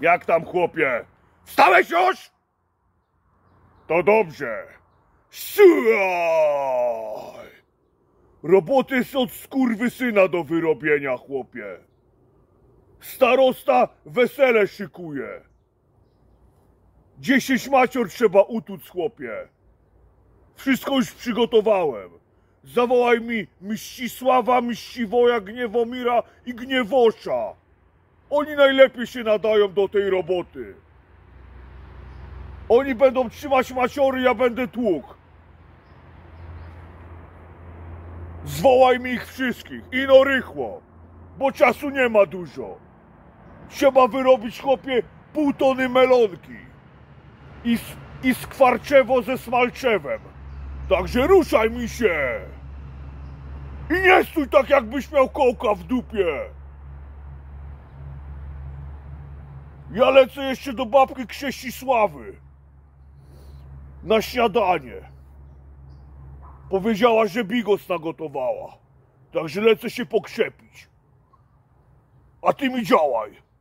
Jak tam, chłopie? Wstałeś już? To dobrze. Słuchaj! Roboty są od skurwysyna do wyrobienia, chłopie. Starosta wesele szykuje. 10 macior trzeba utuc, chłopie. Wszystko już przygotowałem. Zawołaj mi Mścisława, Mściwoja, Gniewomira i Gniewosza. Oni najlepiej się nadają do tej roboty. Oni będą trzymać maciory, ja będę tłukł. Zwołaj mi ich wszystkich i no rychło, bo czasu nie ma dużo. Trzeba wyrobić, chłopie, 0,5 tony melonki i skwarczewo ze smalczewem. Także ruszaj mi się i nie stój tak, jakbyś miał kołka w dupie. Ja lecę jeszcze do babki Krzesisławy na śniadanie. Powiedziała, że bigos nagotowała, także lecę się pokrzepić. A ty mi działaj.